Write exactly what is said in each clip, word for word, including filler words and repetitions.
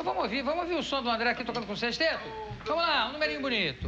Então vamos ouvir, vamos ouvir o som do André aqui tocando com o sexteto? Vamos lá, um numerinho bonito.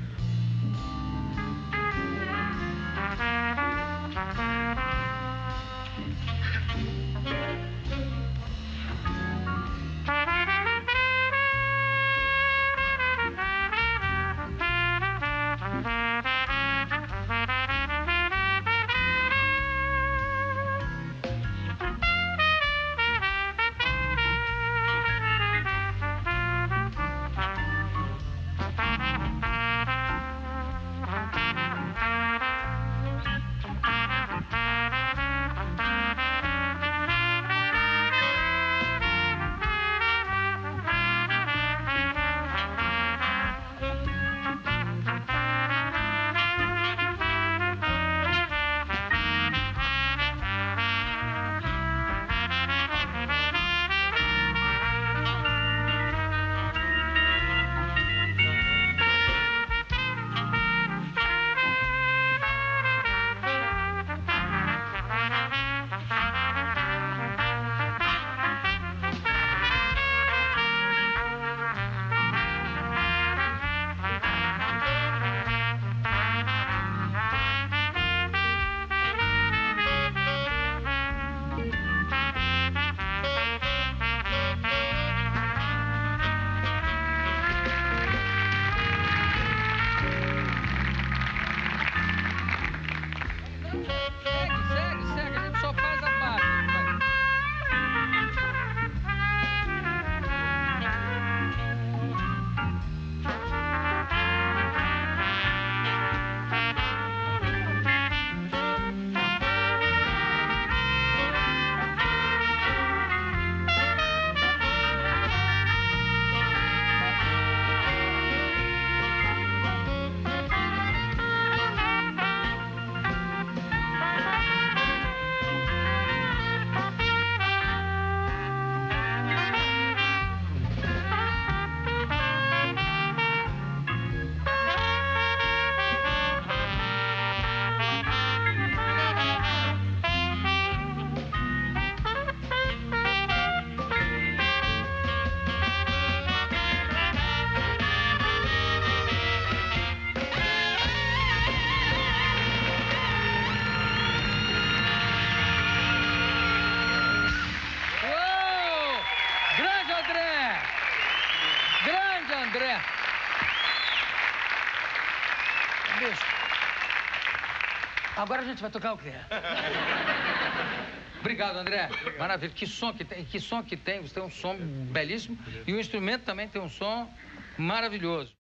André. Bicho. Agora a gente vai tocar o quê? Obrigado, André. Maravilha. Que som que tem, que som que tem. Você tem um som belíssimo e o instrumento também tem um som maravilhoso.